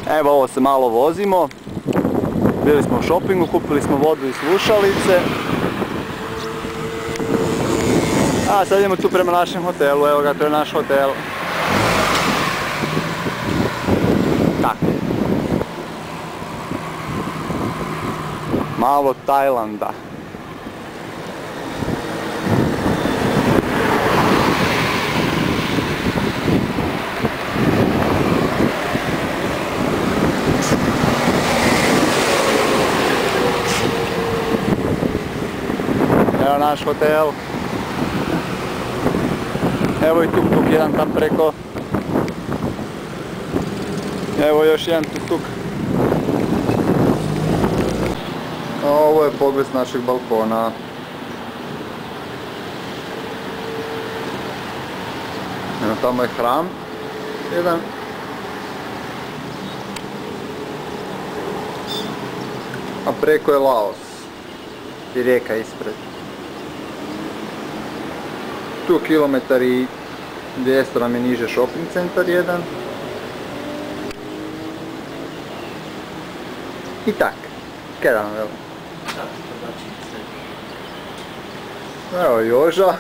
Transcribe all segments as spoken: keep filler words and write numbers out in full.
Evo, ovo se malo vozimo. Bili smo u šopingu, kupili smo vodu i slušalice. A sad idemo tu prema našem hotelu, evo ga, to je naš hotel. Tako. Malo Tajlanda. Evo naš hotel. Evo i tuk-tuk jedan tam preko. Evo još jedan tuk-tuk. Ovo je pogled s našeg balkona. Evo tamo je hram. Jedan. A preko je Laos. I rijeka ispred. Tu kilometar i dvjesto nam je niže shopping centar jedan. I tak. Kaj da nam veli? Evo Joža.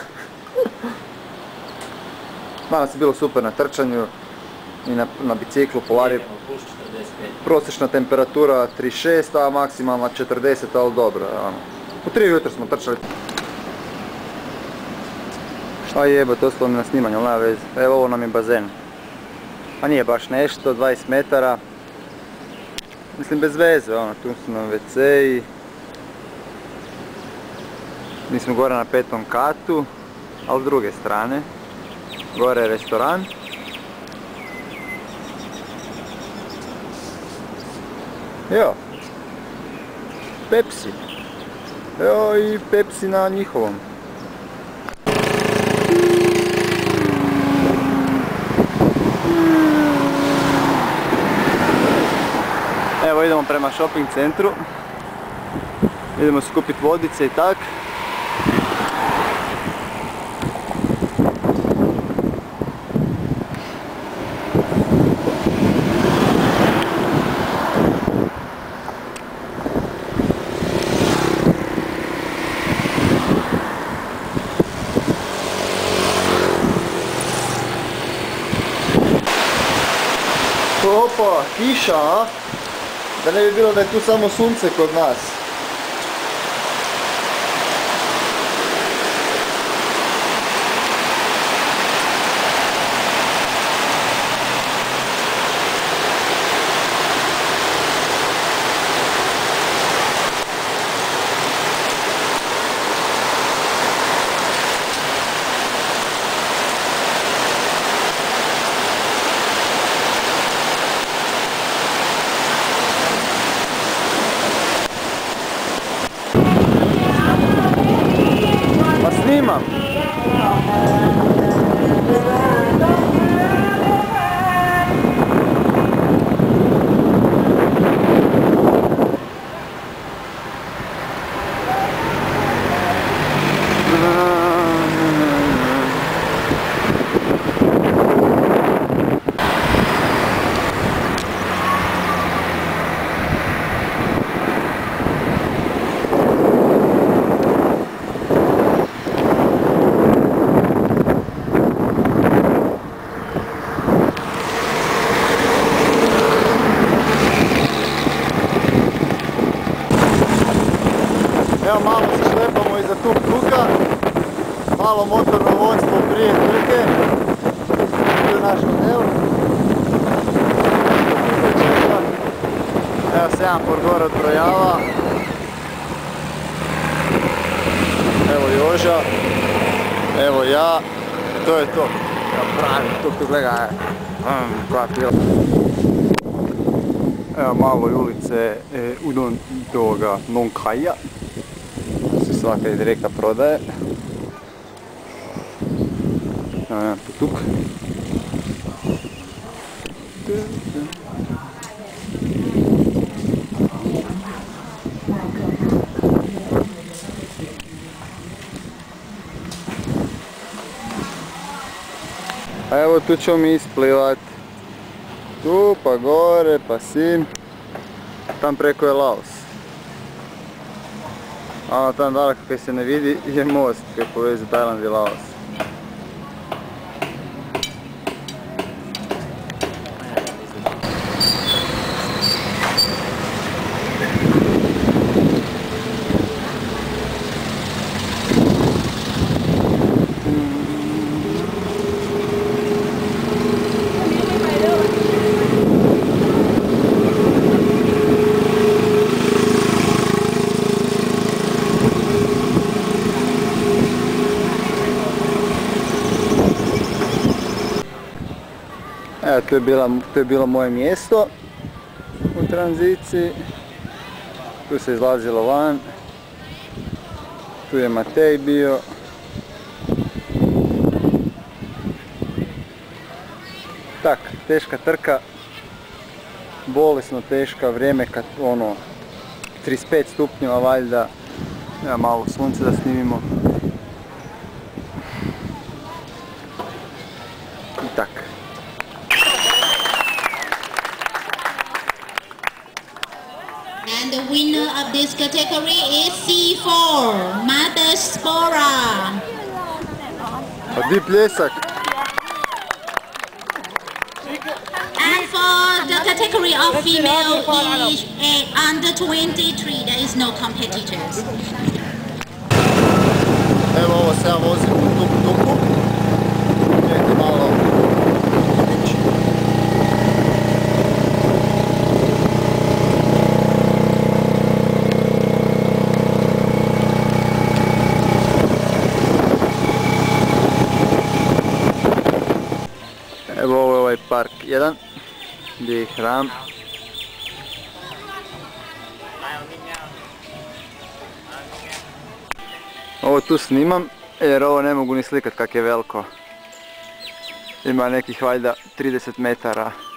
Danas je bilo super na trčanju i na, na biciklu Polari. Prosječna temperatura trideset šest, a maksimalna četrdeset, ali dobro. Ono. U tri jutra smo trčali. A jebate, ostalo mi na snimanju, ali nema veze. Evo ovo nam je bazen. A nije baš nešto, dvadeset metara. Mislim bez veze, ono, tu su nam ve ce-i. Mi smo gore na petom katu, ali s druge strane. Gore je restoran. Jo. Pepsi. Evo i Pepsi na njihovom. Evo idemo prema shopping centru. Idemo skupiti vodice i tak. Opa, kiša, a? Da ne bi bilo da je tu samo sunce kod nas. Snimam. Evo malo se šlepamo iza tuk-tuka, malo motorno vodstvo prije trke, tu je naš hotel. Evo Semafor gore odbrojava. Evo Joža, evo ja, to je to. Ja pravi tuk-tuk, gledaj, koja pila. Evo malo ulice e, udon toga Nong Khaia. Svaka je direktna prodaje. Evo jedan tuk-tuk. A evo tu ćemo mi isplivat. tu, pa gore, pa sim. Tam preko je Laos. A tam daleko kaj se ne vidi je most koji povezi Tajland i Laos. Evo, tu je, bila, tu je bilo moje mjesto u tranziciji, tu se izlazilo van, tu je Matej bio. Tak, teška trka, bolesno teška, vrijeme kad ono, trideset pet stupnjeva valjda, ja malo sunce da snimimo. I tak. And the winner of this category is C four, Mother Spora. Pa di pljesak? And for the category of female is uh, under twenty-three, there is no competitors. Evo ovo se ja vozim u tuk-tuku. Vidite malo. Evo ovo je ovaj park jedan, gdje je hram. Ovo tu snimam jer ovo ne mogu ni slikat kak je veliko. Ima nekih valjda trideset metara